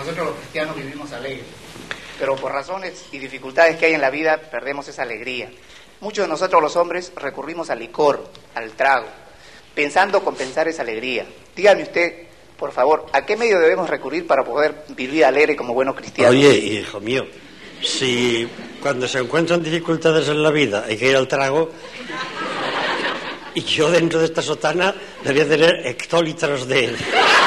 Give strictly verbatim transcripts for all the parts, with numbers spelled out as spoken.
nosotros los cristianos vivimos alegres, pero por razones y dificultades que hay en la vida perdemos esa alegría. Muchos de nosotros los hombres recurrimos al licor, al trago, pensando compensar esa alegría. Dígame usted, por favor, ¿a qué medio debemos recurrir para poder vivir alegre como buenos cristianos? Oye, hijo mío, si cuando se encuentran dificultades en la vida hay que ir al trago, y yo dentro de esta sotana debía tener hectolitros de él.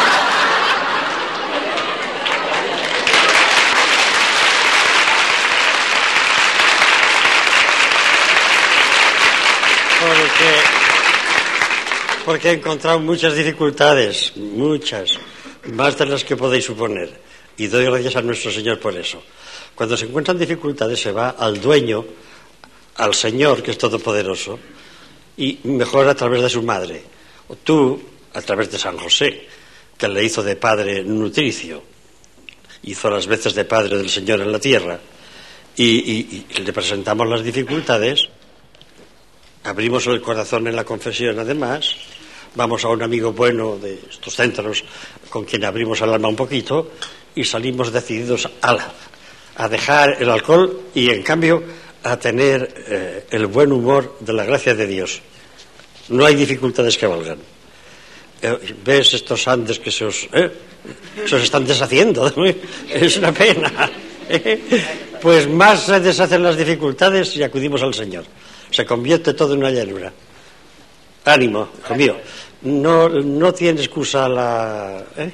Porque, porque he encontrado muchas dificultades, muchas, más de las que podéis suponer. Y doy gracias a nuestro Señor por eso. Cuando se encuentran dificultades se va al dueño, al Señor, que es todopoderoso, y mejor a través de su madre. O tú, a través de San José, que le hizo de padre nutricio, hizo las veces de padre del Señor en la tierra, y, y, y le presentamos las dificultades. Abrimos el corazón en la confesión, además, vamos a un amigo bueno de estos centros con quien abrimos el alma un poquito y salimos decididos a, a dejar el alcohol y, en cambio, a tener eh, el buen humor de la gracia de Dios. No hay dificultades que valgan. Eh, ¿Ves estos Andes que se os, eh, se os están deshaciendo? Es una pena. ¿Eh? Pues más se deshacen las dificultades y acudimos al Señor. Se convierte todo en una llanura. Ánimo, hijo mío. No, no tiene excusa la... ¿eh?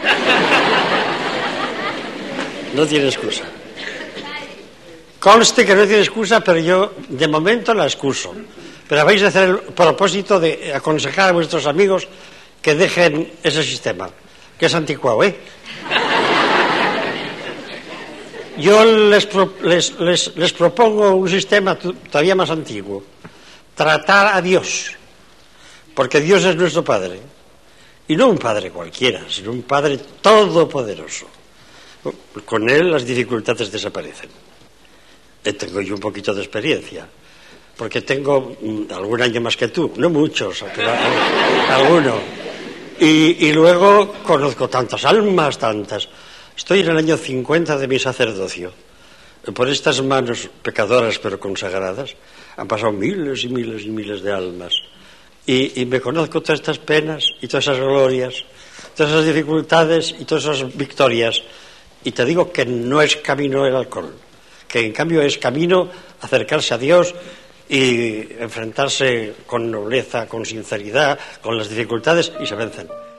No tiene excusa. Conste que no tiene excusa, pero yo de momento la excuso. Pero habéis de hacer el propósito de aconsejar a vuestros amigos que dejen ese sistema, que es anticuado, ¿eh? Yo les, pro, les, les, les propongo un sistema todavía más antiguo. Tratar a Dios, porque Dios es nuestro Padre. Y no un Padre cualquiera, sino un Padre todopoderoso. Con Él las dificultades desaparecen. Tengo yo un poquito de experiencia, porque tengo mm, algún año más que tú, no muchos, pero alguno. Y, y luego conozco tantas almas, tantas. Estoy en el año cincuenta de mi sacerdocio. Por estas manos pecadoras pero consagradas han pasado miles y miles y miles de almas. Y, y me conozco todas estas penas y todas esas glorias, todas esas dificultades y todas esas victorias. Y te digo que no es camino el alcohol, que en cambio es camino acercarse a Dios y enfrentarse con nobleza, con sinceridad, con las dificultades, y se vencen.